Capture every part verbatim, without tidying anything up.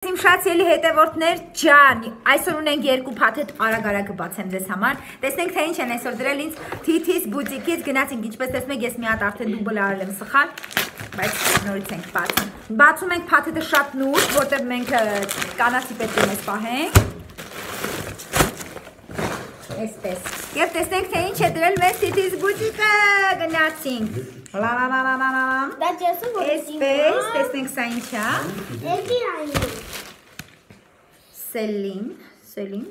իմ շատ սիրելի հետևորդներ ջան, այսօր ունենք երկու փաթեթ արագ-արագ կբացեմ ձեզ համար։ Տեսնենք թե ինչ են այսօր դրել ինձ Թիթիս բուտիկից, գնացինք ինչպես տեսնում եք, ես մի հատ արդեն դուբլ արել եմ սխալ, բայց նորից ենք բացում։ Բացում ենք փաթեթը շատ նուրբ, որտեղ մենք կանացի պետք է մեզ պահենք։ Այսպես։ Եվ տեսնենք թե ինչ է դրել մեզ Թիթիս բուտիկը, գնացինք։ Լա լա լա լա լա լա։ Դա ջեսում որ Այսպես, տեսնենք սա ինչ է։ Էդի այն։ Սելին, Սելին։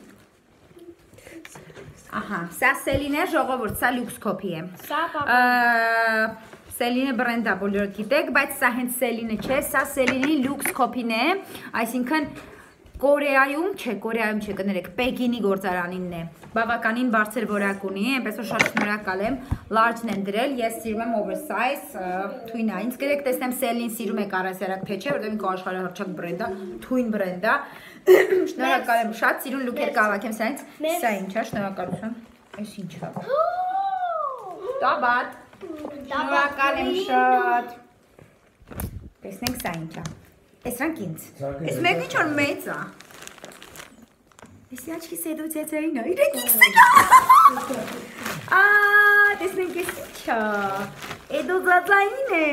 Ահա, սա Սելին է, ժողովուրդ, սա լյուքս կոպի է։ Սա պապա։ Սելինը բրենդա բոլորը գիտեք, բայց սա հենց Սելինը չէ, սա Սելինի լյուքս կոպին է, այսինքն Կորեայում չէ, Կորեայում չէ, կներեք, Պեկինի գործարանինն է, բավականին բարձր որակ ունի, այնպես որ շատ շնորհակալ եմ, large-ն են դրել, ես սիրում եմ oversize, թույնա, ինձ գրեք տեսնեմ Սելին սիրում եք առասարակ թե չէ, որտեղ ինքը աշխարհահռչակ բրենդ է, թույն բրենդ է, շնորհակալ եմ, շատ սիրուն լուքեր կհավաքեմ սրանից, սա ինչ է, շնորհակալություն, այս ինչ է, տաբատ, շնորհակալ եմ շատ, տեսնենք սա ինչ է, Էսրանք ինձ, ես մեկ ինչ որ մեծ է, եսի աչքի սեդու ծեծերին է, իրեք ինքս է, տեսնենք ես ինչ է, էդո ծածային է,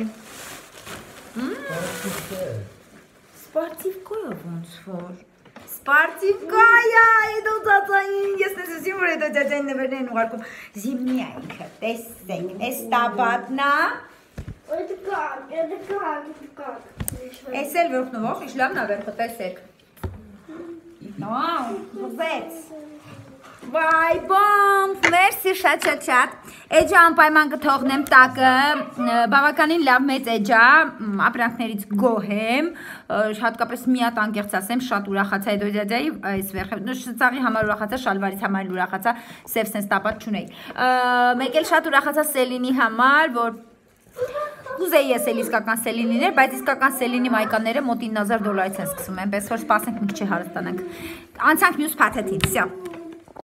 սպարտիվկոյը ոնց որ, սպարտիվկայա, էդո ծածային, ես նեսուսիմ որ էդո ծածային նվերն են ուղարկում, զիմնի է ինքը, տեսնենք, ես տաբատնա, Это как? Это как? Это как? Այս էլ վերքնվող, ինչ լավն է վերքը, տեսեք։ Վաու, ուզեց։ Վայ, բոմբ, մերսի շատ շատ շատ։ Էջա անպայման կթողնեմ տակը, բավականին լավ մեծ էջա, ապրանքներից գոհ եմ, հատկապես մի հատ անկեղծ ասեմ, շատ ուրախացա այդ օջաջայի, այս վերքը, շծաղի համար ուրախացա, շալվարից համար ուրախացա, սև սենց տապատ չունեի։ Մեկ էլ շատ ուրախացա Սելինի համար, որ Ուզեի ես էլ իսկական Սելինիներ, բայց իսկական Սելինի մայկաները մոտ ինը հազար դոլարից են սկսում, այնպես որ սպասենք մի քիչ հարստանանք։ Անցանք մյուս փաթեթին, վсё։